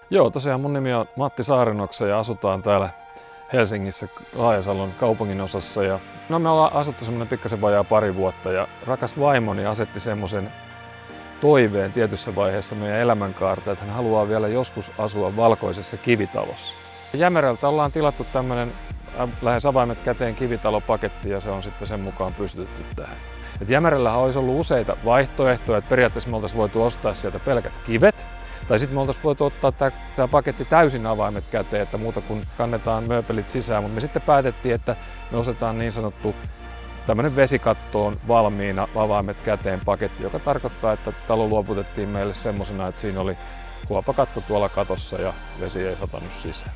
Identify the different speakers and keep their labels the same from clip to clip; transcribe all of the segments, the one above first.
Speaker 1: Joo, tosiaan mun nimi on Matti Saarenoksa ja asutaan täällä Helsingissä Laajasalon kaupunginosassa. Ja me ollaan asuttu semmoinen pikkasen vajaa pari vuotta ja rakas vaimoni asetti semmoisen toiveen tietyssä vaiheessa meidän elämänkaarta, että hän haluaa vielä joskus asua valkoisessa kivitalossa. Jämerältä ollaan tilattu tämmöinen lähes avaimet käteen kivitalopaketti ja se on sitten sen mukaan pystytetty tähän. Jämerällähän olisi ollut useita vaihtoehtoja, että periaatteessa me oltaisiin voitu ostaa sieltä pelkät kivet. Tai sitten me oltaisiin voitu ottaa tämä paketti täysin avaimet käteen, että muuta kuin kannetaan mööpelit sisään, mutta me sitten päätettiin, että me ostetaan niin sanottu tämmöinen vesikattoon valmiina avaimet käteen paketti, joka tarkoittaa, että talo luovutettiin meille semmosena, että siinä oli huopakatto tuolla katossa ja vesi ei satanut sisään.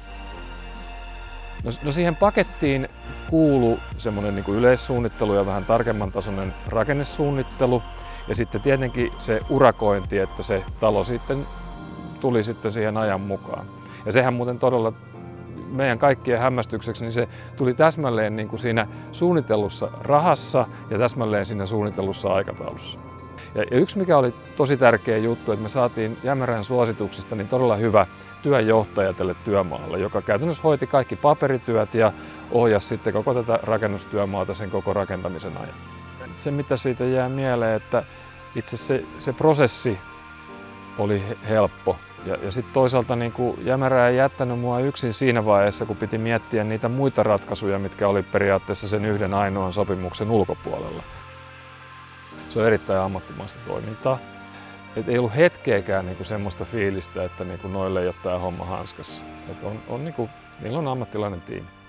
Speaker 1: No siihen pakettiin kuului semmoinen niin kuin yleissuunnittelu ja vähän tarkemman tasoinen rakennesuunnittelu ja sitten tietenkin se urakointi, että se talo sitten tuli sitten siihen ajan mukaan. Ja sehän muuten todella meidän kaikkien hämmästykseksi, niin se tuli täsmälleen niin kuin siinä suunnitellussa rahassa ja täsmälleen siinä suunnitellussa aikataulussa. Ja yksi mikä oli tosi tärkeä juttu, että me saatiin Jämerän suosituksesta niin todella hyvä työnjohtaja tälle työmaalle, joka käytännössä hoiti kaikki paperityöt ja ohjasi sitten koko tätä rakennustyömaata sen koko rakentamisen ajan. Se mitä siitä jää mieleen, että itse se prosessi oli helppo. Ja sitten toisaalta niin Jämerä ei jättänyt mua yksin siinä vaiheessa, kun piti miettiä niitä muita ratkaisuja, mitkä oli periaatteessa sen yhden ainoan sopimuksen ulkopuolella. Se on erittäin ammattimaista toimintaa. Et ei ollut hetkeäkään niin semmoista fiilistä, että niin noille ei ole tämä homma hanskassa. Niillä on ammattilainen tiimi.